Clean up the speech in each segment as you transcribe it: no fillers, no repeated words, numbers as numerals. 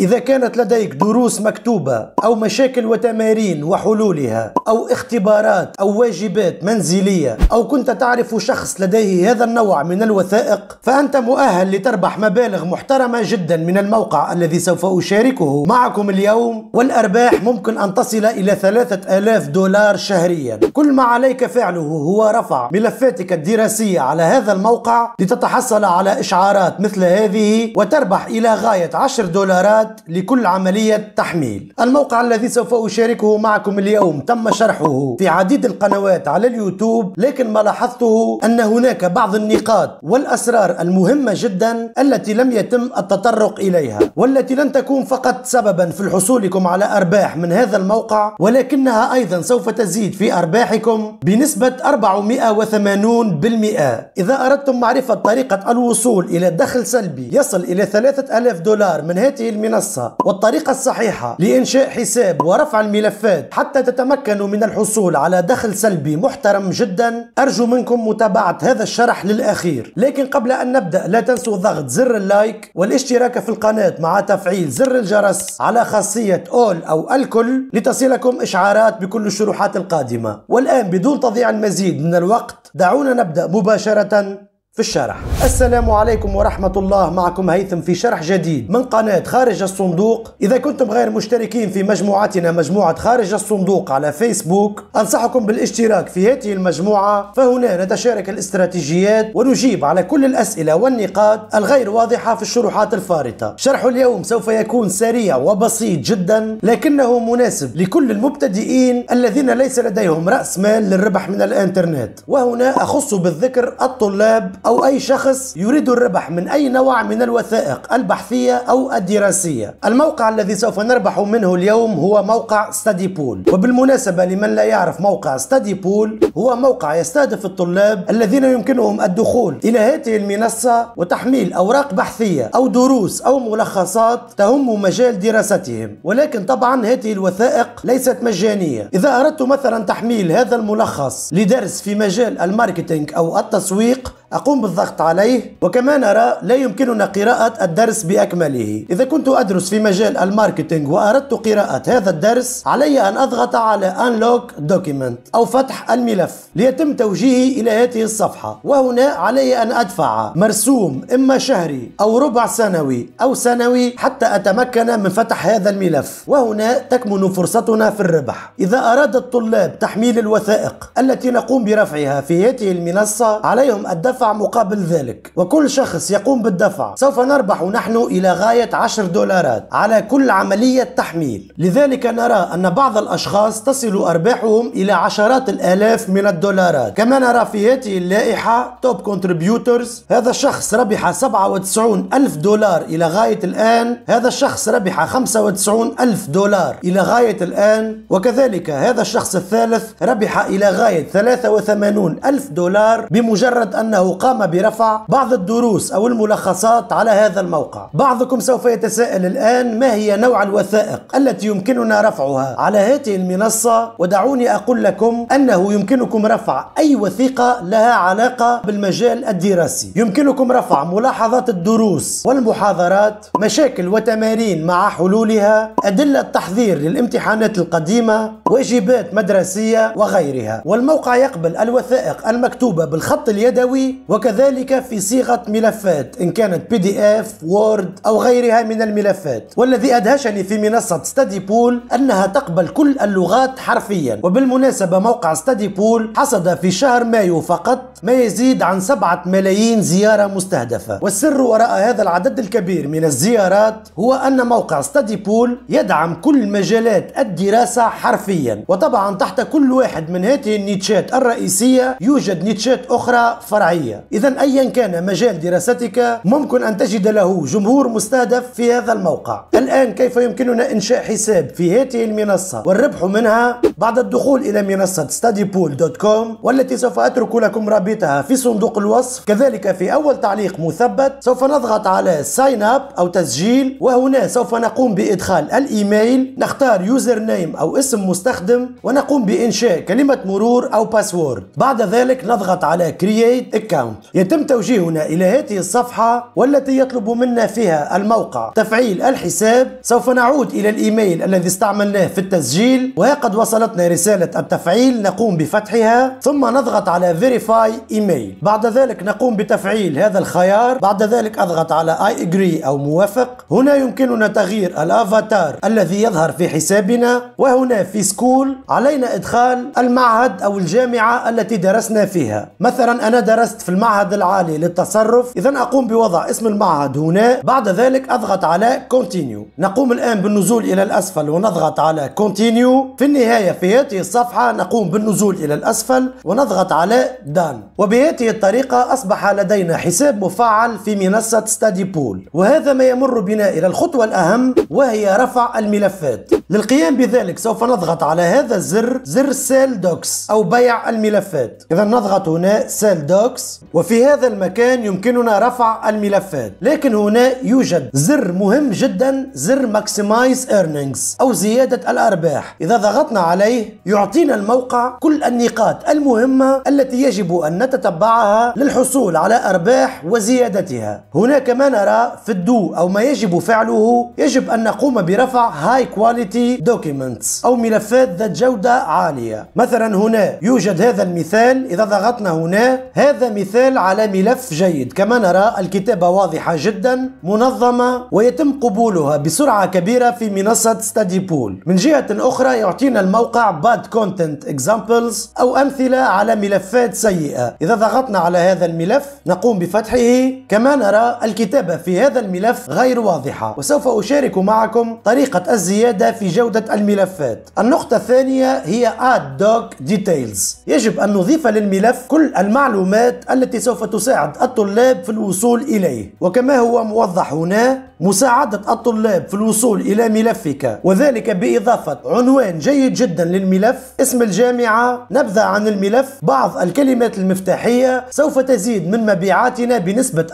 إذا كانت لديك دروس مكتوبة أو مشاكل وتمارين وحلولها أو اختبارات أو واجبات منزلية أو كنت تعرف شخص لديه هذا النوع من الوثائق، فأنت مؤهل لتربح مبالغ محترمة جدا من الموقع الذي سوف أشاركه معكم اليوم، والأرباح ممكن أن تصل إلى 3000 دولار شهريا. كل ما عليك فعله هو رفع ملفاتك الدراسية على هذا الموقع لتتحصل على إشعارات مثل هذه وتربح إلى غاية 10 دولارات لكل عملية تحميل. الموقع الذي سوف أشاركه معكم اليوم تم شرحه في عديد القنوات على اليوتيوب، لكن ما لاحظته أن هناك بعض النقاط والأسرار المهمة جدا التي لم يتم التطرق إليها، والتي لن تكون فقط سببا في حصولكم على أرباح من هذا الموقع، ولكنها أيضا سوف تزيد في أرباحكم بنسبة 480%. إذا أردتم معرفة طريقة الوصول إلى دخل سلبي يصل إلى 3000 دولار من هذه المنصة والطريقة الصحيحة لإنشاء حساب ورفع الملفات حتى تتمكنوا من الحصول على دخل سلبي محترم جدا، أرجو منكم متابعة هذا الشرح للأخير. لكن قبل أن نبدأ لا تنسوا ضغط زر اللايك والاشتراك في القناة مع تفعيل زر الجرس على خاصية أول أو الكل لتصلكم إشعارات بكل الشروحات القادمة. والآن بدون تضييع المزيد من الوقت دعونا نبدأ مباشرة في الشرح. السلام عليكم ورحمة الله، معكم هيثم في شرح جديد من قناة خارج الصندوق. إذا كنتم غير مشتركين في مجموعتنا مجموعة خارج الصندوق على فيسبوك، أنصحكم بالاشتراك في هذه المجموعة، فهنا نتشارك الاستراتيجيات ونجيب على كل الأسئلة والنقاط الغير واضحة في الشروحات الفارطة. شرح اليوم سوف يكون سريع وبسيط جدا، لكنه مناسب لكل المبتدئين الذين ليس لديهم رأس مال للربح من الإنترنت، وهنا أخص بالذكر الطلاب أو أي شخص يريد الربح من أي نوع من الوثائق البحثية أو الدراسية. الموقع الذي سوف نربح منه اليوم هو موقع ستادي بول. وبالمناسبة لمن لا يعرف، موقع ستادي بول هو موقع يستهدف الطلاب الذين يمكنهم الدخول إلى هذه المنصة وتحميل أوراق بحثية أو دروس أو ملخصات تهم مجال دراستهم، ولكن طبعا هذه الوثائق ليست مجانية. إذا أردت مثلا تحميل هذا الملخص لدرس في مجال الماركتينج أو التسويق أقوم بالضغط عليه، وكما نرى لا يمكننا قراءة الدرس بأكمله. إذا كنت أدرس في مجال الماركتينج وأردت قراءة هذا الدرس، علي أن أضغط على Unlock Document أو فتح الملف ليتم توجيهي إلى هذه الصفحة، وهنا علي أن أدفع مرسوم إما شهري أو ربع سنوي أو سنوي حتى أتمكن من فتح هذا الملف، وهنا تكمن فرصتنا في الربح. إذا أراد الطلاب تحميل الوثائق التي نقوم برفعها في هذه المنصة عليهم الدفع مقابل ذلك، وكل شخص يقوم بالدفع سوف نربح نحن إلى غاية 10 دولارات على كل عملية تحميل. لذلك نرى أن بعض الأشخاص تصل أرباحهم إلى عشرات الآلاف من الدولارات. كما نرى في هذه اللائحة توب كونتريبيوتورز، هذا الشخص ربح 97 ألف دولار إلى غاية الآن، هذا الشخص ربح 95 ألف دولار إلى غاية الآن، وكذلك هذا الشخص الثالث ربح إلى غاية 83 ألف دولار بمجرد أنه قام برفع بعض الدروس أو الملخصات على هذا الموقع. بعضكم سوف يتساءل الآن ما هي نوع الوثائق التي يمكننا رفعها على هذه المنصة، ودعوني أقول لكم أنه يمكنكم رفع أي وثيقة لها علاقة بالمجال الدراسي. يمكنكم رفع ملاحظات الدروس والمحاضرات، مشاكل وتمارين مع حلولها، أدلة تحضير للامتحانات القديمة، واجبات مدرسية وغيرها. والموقع يقبل الوثائق المكتوبة بالخط اليدوي وكذلك في صيغة ملفات إن كانت PDF وورد أو غيرها من الملفات. والذي أدهشني في منصة ستادي بول أنها تقبل كل اللغات حرفيا. وبالمناسبة موقع ستادي بول حصد في شهر مايو فقط ما يزيد عن 7 ملايين زيارة مستهدفة. والسر وراء هذا العدد الكبير من الزيارات هو أن موقع ستادي بول يدعم كل مجالات الدراسة حرفيا، وطبعا تحت كل واحد من هذه النيتشات الرئيسية يوجد نيتشات أخرى فرعية. إذا أيا كان مجال دراستك ممكن أن تجد له جمهور مستهدف في هذا الموقع. الآن كيف يمكننا إنشاء حساب في هذه المنصة والربح منها؟ بعد الدخول إلى منصة studypool.com، والتي سوف أترك لكم رابطها في صندوق الوصف، كذلك في أول تعليق مثبت. سوف نضغط على ساين اب أو تسجيل، وهنا سوف نقوم بإدخال الإيميل، نختار يوزر نيم أو اسم مستخدم، ونقوم بإنشاء كلمة مرور أو باسورد. بعد ذلك نضغط على create اكاونت. يتم توجيهنا الى هذه الصفحة والتي يطلب منا فيها الموقع تفعيل الحساب. سوف نعود الى الايميل الذي استعملناه في التسجيل، وقد وصلتنا رسالة التفعيل، نقوم بفتحها ثم نضغط على Verify Email. بعد ذلك نقوم بتفعيل هذا الخيار. بعد ذلك اضغط على I agree او موافق. هنا يمكننا تغيير الافاتار الذي يظهر في حسابنا، وهنا في سكول علينا ادخال المعهد او الجامعة التي درسنا فيها. مثلا انا درست في المعهد العالي للتصرف، اذا اقوم بوضع اسم المعهد هنا. بعد ذلك اضغط على Continue. نقوم الان بالنزول الى الاسفل ونضغط على Continue. في النهاية في هذه الصفحة نقوم بالنزول الى الاسفل ونضغط على Done. وبهذه الطريقة اصبح لدينا حساب مفعل في منصة ستادي بول. وهذا ما يمر بنا الى الخطوة الاهم، وهي رفع الملفات. للقيام بذلك سوف نضغط على هذا الزر، زر سيل دوكس او بيع الملفات. اذا نضغط هنا سيل دوكس، وفي هذا المكان يمكننا رفع الملفات. لكن هنا يوجد زر مهم جدا، زر ماكسمايز ايرنينجز او زيادة الارباح. اذا ضغطنا عليه يعطينا الموقع كل النقاط المهمة التي يجب ان نتتبعها للحصول على ارباح وزيادتها. هنا كما نرى في الدو او ما يجب فعله، يجب ان نقوم برفع هاي كواليتي دوكيومنتس او ملفات ذات جودة عالية. مثلا هنا يوجد هذا المثال، اذا ضغطنا هنا هذا مثال على ملف جيد. كما نرى الكتابة واضحة جدا، منظمة، ويتم قبولها بسرعة كبيرة في منصة ستادي بول. من جهة اخرى يعطينا الموقع bad content examples او امثلة على ملفات سيئة. اذا ضغطنا على هذا الملف نقوم بفتحه. كما نرى الكتابة في هذا الملف غير واضحة، وسوف اشارك معكم طريقة الزيادة في جودة الملفات. النقطة الثانية هي add doc details. يجب ان نضيف للملف كل المعلومات التي سوف تساعد الطلاب في الوصول اليه، وكما هو موضح هنا مساعدة الطلاب في الوصول إلى ملفك، وذلك بإضافة عنوان جيد جدا للملف، اسم الجامعة، نبذة عن الملف، بعض الكلمات المفتاحية سوف تزيد من مبيعاتنا بنسبة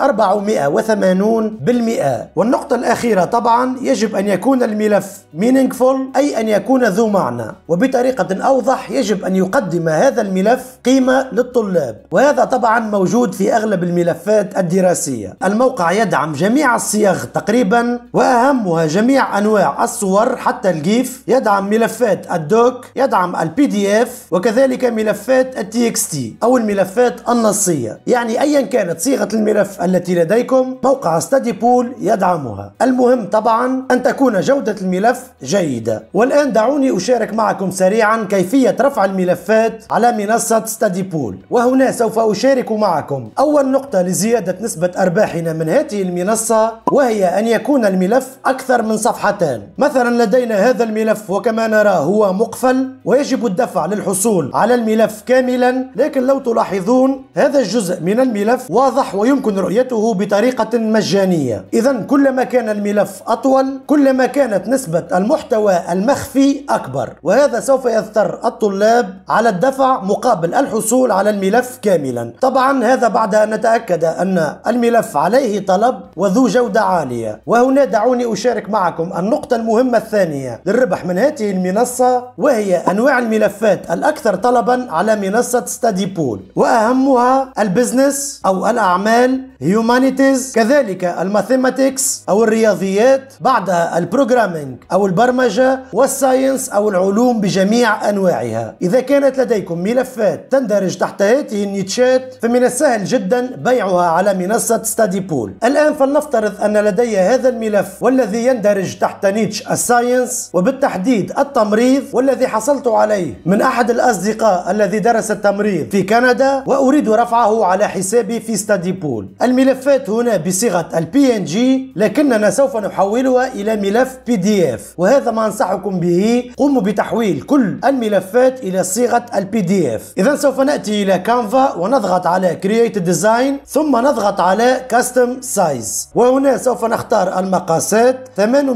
480%. والنقطة الأخيرة طبعا يجب أن يكون الملف meaningful، أي أن يكون ذو معنى، وبطريقة أوضح يجب أن يقدم هذا الملف قيمة للطلاب، وهذا طبعا موجود في أغلب الملفات الدراسية. الموقع يدعم جميع الصيغ تقريبا، واهمها جميع انواع الصور حتى الجيف، يدعم ملفات الدوك، يدعم البي دي اف، وكذلك ملفات التي اكس تي او الملفات النصيه. يعني ايا كانت صيغه الملف التي لديكم موقع ستادي بول يدعمها. المهم طبعا ان تكون جوده الملف جيده. والان دعوني اشارك معكم سريعا كيفيه رفع الملفات على منصه ستادي بول. وهنا سوف اشارك معكم اول نقطه لزياده نسبه ارباحنا من هذه المنصه، وهي ان يكون الملف أكثر من صفحتان. مثلا لدينا هذا الملف وكما نرى هو مقفل ويجب الدفع للحصول على الملف كاملا، لكن لو تلاحظون هذا الجزء من الملف واضح ويمكن رؤيته بطريقة مجانية. إذا كلما كان الملف أطول كلما كانت نسبة المحتوى المخفي أكبر، وهذا سوف يضطر الطلاب على الدفع مقابل الحصول على الملف كاملا. طبعا هذا بعد أن نتأكد أن الملف عليه طلب وذو جودة عالية. وهنا دعوني أشارك معكم النقطة المهمة الثانية للربح من هذه المنصة، وهي أنواع الملفات الأكثر طلبا على منصة ستادي بول، وأهمها البزنس أو الأعمال، هيومانيتيز، كذلك الماثيماتكس أو الرياضيات، بعدها البروجرامينج أو البرمجة، والساينس أو العلوم بجميع أنواعها. إذا كانت لديكم ملفات تندرج تحت هذه النيتشات فمن السهل جدا بيعها على منصة ستادي بول. الآن فلنفترض أن لدي هذا الملف والذي يندرج تحت نيتش الساينس، وبالتحديد التمريض، والذي حصلت عليه من أحد الأصدقاء الذي درس التمريض في كندا، وأريد رفعه على حسابي في ستادي بول. الملفات هنا بصيغة PNG، لكننا سوف نحولها إلى ملف PDF، وهذا ما أنصحكم به. قوموا بتحويل كل الملفات إلى صيغة PDF. إذا سوف نأتي إلى كانفا ونضغط على Create Design، ثم نضغط على Custom Size، وهنا سوف نختار المقاسات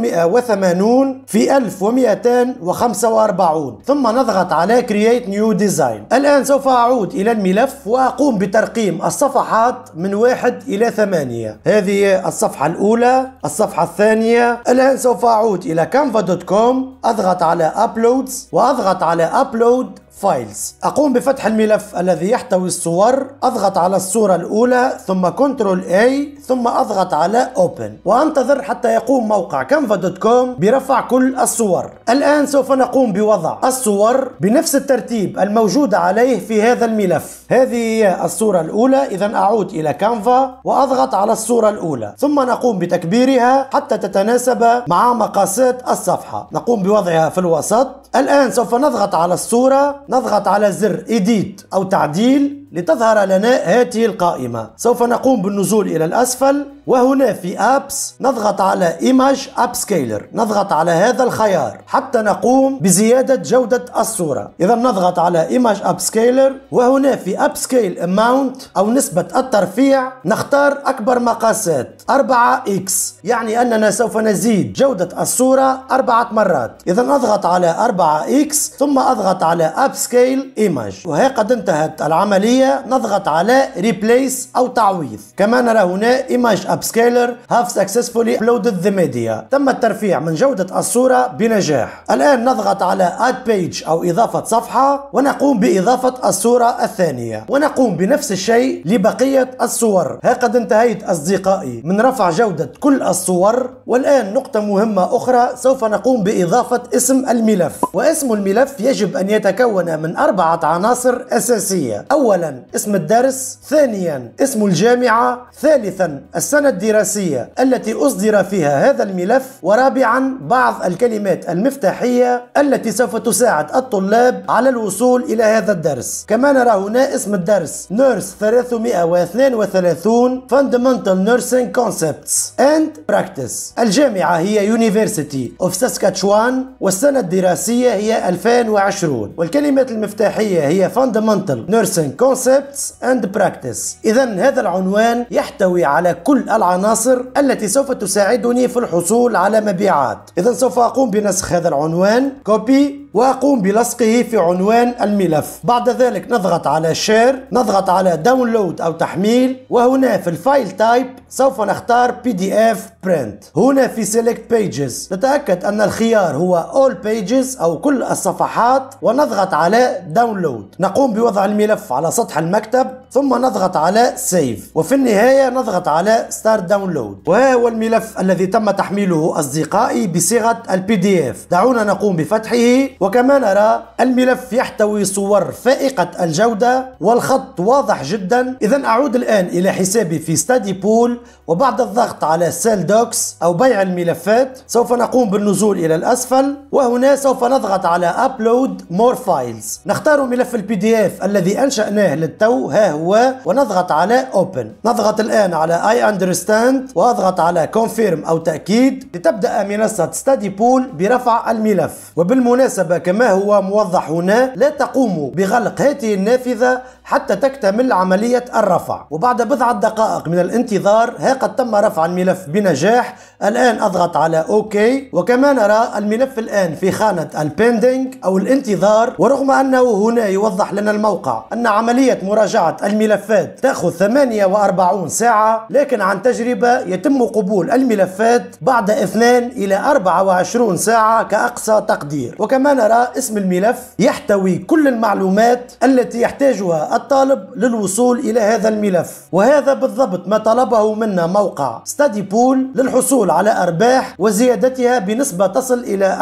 880 في 1245، ثم نضغط على Create New Design. الآن سوف أعود إلى الملف وأقوم بترقيم الصفحات من 1 إلى 8. هذه الصفحة الأولى، الصفحة الثانية. الآن سوف أعود إلى canva.com، أضغط على Uploads وأضغط على Upload فايلز. أقوم بفتح الملف الذي يحتوي الصور، أضغط على الصورة الأولى ثم كنترول A ثم أضغط على Open وأنتظر حتى يقوم موقع canva.com برفع كل الصور. الآن سوف نقوم بوضع الصور بنفس الترتيب الموجود عليه في هذا الملف. هذه هي الصورة الأولى، إذا أعود إلى كانفا وأضغط على الصورة الأولى ثم نقوم بتكبيرها حتى تتناسب مع مقاسات الصفحة. نقوم بوضعها في الوسط. الآن سوف نضغط على الصورة، نضغط على زر Edit أو تعديل لتظهر لنا هذه القائمة. سوف نقوم بالنزول إلى الأسفل وهنا في Apps نضغط على Image Upscaler، نضغط على هذا الخيار حتى نقوم بزيادة جودة الصورة. إذا نضغط على Image Upscaler وهنا في Upscale Amount أو نسبة الترفيع نختار أكبر مقاسات 4x، يعني أننا سوف نزيد جودة الصورة 4 مرات. إذا أضغط على 4x ثم أضغط على Upscale Image وهي قد انتهت العملية. نضغط على Replace أو تعويض. كما نرى هنا Image Upscaler have successfully uploaded the media، تم الترفيع من جودة الصورة بنجاح. الآن نضغط على Add Page أو إضافة صفحة ونقوم بإضافة الصورة الثانية ونقوم بنفس الشيء لبقية الصور. قد انتهيت أصدقائي من رفع جودة كل الصور. والآن نقطة مهمة أخرى، سوف نقوم بإضافة اسم الملف. واسم الملف يجب أن يتكون من 4 عناصر أساسية. أولا اسم الدرس، ثانيا اسم الجامعة، ثالثا السنة الدراسية التي أصدر فيها هذا الملف، ورابعا بعض الكلمات المفتاحية التي سوف تساعد الطلاب على الوصول إلى هذا الدرس. كما نرى هنا اسم الدرس نيرس 332 Fundamental Nursing Concepts and Practice. الجامعة هي University of Saskatchewan والسنة الدراسية هي 2020 والكلمات المفتاحية هي Fundamental Nursing Concepts and Practice. إذا هذا العنوان يحتوي على كل العناصر التي سوف تساعدني في الحصول على مبيعات. إذا سوف أقوم بنسخ هذا العنوان كوبي وأقوم بلصقه في عنوان الملف. بعد ذلك نضغط على شير، نضغط على داونلود أو تحميل، وهنا في الفايل تايب سوف نختار PDF Print. هنا في Select Pages نتأكد أن الخيار هو All Pages أو كل الصفحات ونضغط على داونلود. نقوم بوضع الملف على سطح المكتب ثم نضغط على Save وفي النهاية نضغط على Start Download. وها هو الملف الذي تم تحميله أصدقائي بصيغة PDF. دعونا نقوم بفتحه. وكما نرى الملف يحتوي صور فائقة الجودة والخط واضح جدا. إذا أعود الآن إلى حسابي في ستادي بول وبعد الضغط على سيل دوكس أو بيع الملفات سوف نقوم بالنزول إلى الأسفل وهنا سوف نضغط على أبلود مور فايلز. نختار ملف PDF الذي أنشأناه للتو، ها هو، ونضغط على Open. نضغط الآن على I understand وأضغط على Confirm أو تأكيد لتبدأ منصة ستادي بول برفع الملف. وبالمناسبة كما هو موضح هنا لا تقوموا بغلق هذه النافذة حتى تكتمل عملية الرفع. وبعد بضعة دقائق من الانتظار قد تم رفع الملف بنجاح. الآن أضغط على OK وكما نرى الملف الآن في خانة البيندينج أو الانتظار. ورغم أنه هنا يوضح لنا الموقع أن عملية مراجعة الملفات تأخذ 48 ساعة، لكن عن تجربة يتم قبول الملفات بعد 2 إلى 24 ساعة كأقصى تقدير. وكما نرى اسم الملف يحتوي كل المعلومات التي يحتاجها الطالب للوصول إلى هذا الملف. وهذا بالضبط ما طلبه منا موقع ستادي بول للحصول على أرباح وزيادتها بنسبة تصل إلى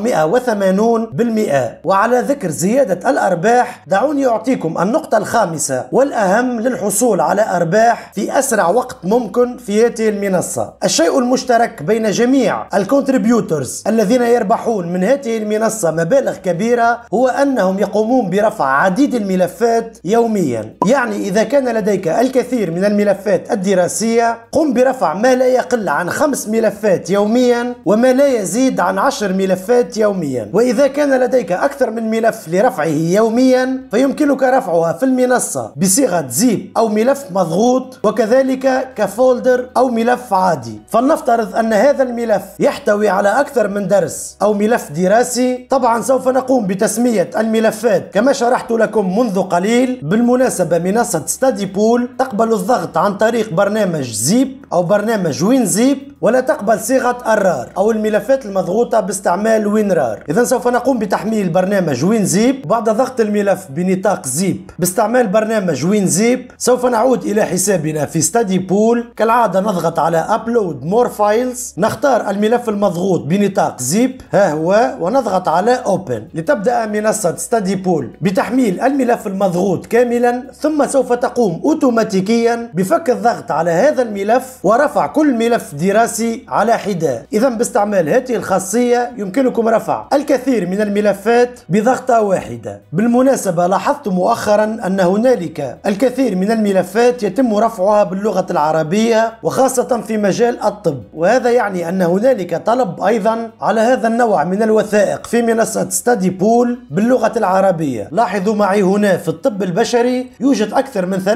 480%. وعلى ذكر زيادة الأرباح دعوني أعطيكم النقطة الخامسة والأهم للحصول على أرباح في أسرع وقت ممكن في هذه المنصة. الشيء المشترك بين جميع الكونتريبيوترز الذين يربحون من هذه المنصة مبالغ كبيرة هو أنهم يقومون برفع عديد الملفات يوميا. يعني إذا كان لديك الكثير من الملفات الدراسية قم برفع ما لا يقل عن 5 ملفات يوميا وما لا يزيد عن 10 ملفات يوميا. وإذا كان لديك أكثر من ملف لرفعه يوميا فيمكنك رفعها في المنصة بصيغة زيب أو ملف مضغوط وكذلك كفولدر أو ملف عادي. فلنفترض أن هذا الملف يحتوي على أكثر من درس أو ملف دراسي. طبعا سوف نقوم بتسمية الملفات كما شرحت لكم منذ قليل بالمناسبة منصة ستادي بول تقبل الضغط عن طريق برنامج زيب أو برنامج وين زيب، ولا تقبل صيغة الرار أو الملفات المضغوطة باستعمال وينرار. إذا سوف نقوم بتحميل برنامج وين زيب. بعد ضغط الملف بنطاق زيب باستعمال برنامج وين زيب سوف نعود إلى حسابنا في ستادي بول. كالعادة نضغط على أبلود مور فايلز، نختار الملف المضغوط بنطاق زيب ها هو، ونضغط على أوبن لتبدأ منصة ستادي بول بتحميل الملف المضغوط كاملا، ثم سوف تقوم أوتوماتيكيا بفك الضغط على هذا الملف ورفع كل ملف دراسي على حدة. إذا باستعمال هذه الخاصية يمكنكم رفع الكثير من الملفات بضغطة واحدة. بالمناسبة لاحظت مؤخرا أن هنالك الكثير من الملفات يتم رفعها باللغة العربية وخاصة في مجال الطب، وهذا يعني أن هنالك طلب أيضا على هذا النوع من الوثائق في منصة ستادي بول باللغة العربية. لاحظوا معي هنا في الطب البشري يوجد أكثر من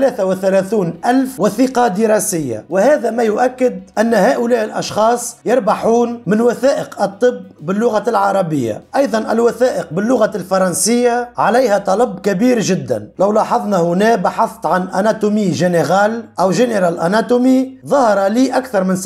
33,000 وثيقة دراسية، وهذا ما يؤكد أن هؤلاء الأشخاص يربحون من وثائق الطب باللغة العربية. أيضا الوثائق باللغة الفرنسية عليها طلب كبير جدا. لو لاحظنا هنا بحثت عن أناتومي جينيرال أو جنرال أناتومي، ظهر لي أكثر من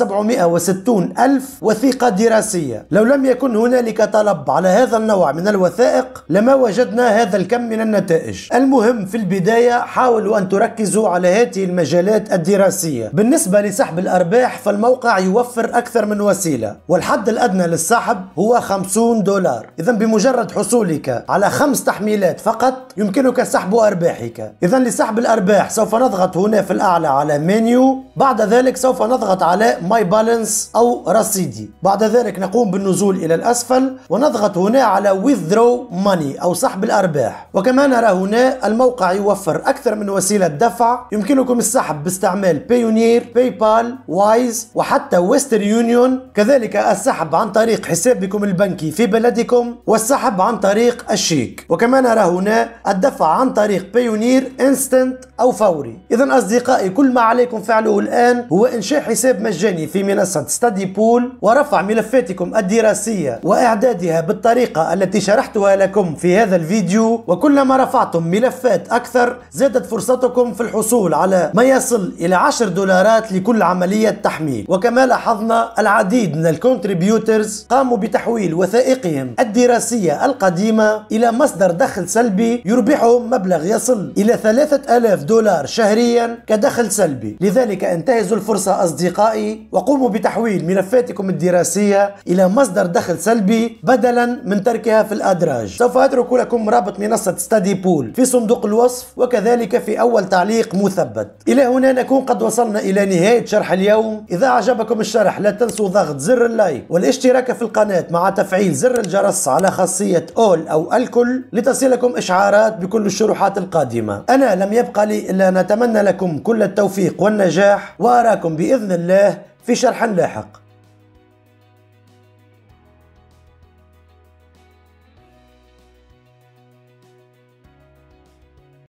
760,000 وثيقة دراسية. لو لم يكن هنالك طلب على هذا النوع من الوثائق لما وجدنا هذا الكم من النتائج. المهم في البداية حاولوا أن تركزوا على هذه المجالات الدراسية. بالنسبة لسحب الأرباح فالموقع يوفر أكثر من وسيلة، والحد الأدنى للسحب هو $50. إذا بمجرد حصولك على 5 تحميلات فقط يمكنك سحب أرباحك. إذا لسحب الأرباح سوف نضغط هنا في الأعلى على منيو، بعد ذلك سوف نضغط على ماي بالانس أو رصيدي، بعد ذلك نقوم بالنزول إلى الأسفل ونضغط هنا على withdraw money أو سحب الأرباح. وكما نرى هنا الموقع يوفر أكثر من وسيلة دفع، يمكنكم السحب باستعمال بايونير، باي بال، وايز وحتى ويسترن يونيون، كذلك السحب عن طريق حسابكم البنكي في بلدكم، والسحب عن طريق الشيك. وكما نرى هنا الدفع عن طريق بايونير انستنت أو فوري. إذا أصدقائي كل ما عليكم فعله الآن هو إنشاء حساب مجاني في منصة ستادي بول ورفع ملفاتكم الدراسية وإعدادها بالطريقة التي شرحتها لكم في هذا الفيديو. وكلما رفعتم ملفات أكثر زادت فرصتكم في الحصول على ما يصل إلى $10 لكل عملية تحميل. وكما لاحظنا العديد من الكونتريبيوترز قاموا بتحويل وثائقهم الدراسية القديمة إلى مصدر دخل سلبي يربحهم مبلغ يصل إلى $3,000 شهريا كدخل سلبي. لذلك انتهزوا الفرصة أصدقائي وقوموا بتحويل ملفاتكم الدراسية إلى مصدر دخل سلبي بدلا من تركها في الأدراج. سوف أترك لكم رابط منصة ستادي بول في صندوق الوصف وكذلك في أول تعليق مثبت. إلى هنا نكون قد وصلنا إلى نهاية شرح اليوم. إذا أعجبكم الشرح لا تنسوا ضغط زر اللايك والاشتراك في القناة مع تفعيل زر الجرس على خاصية أول أو الكل لتصلكم إشعارات بكل الشروحات القادمة. أنا لم يبقى لي إلا أن أتمنى لكم كل التوفيق والنجاح، وأراكم بإذن الله في شرح لاحق.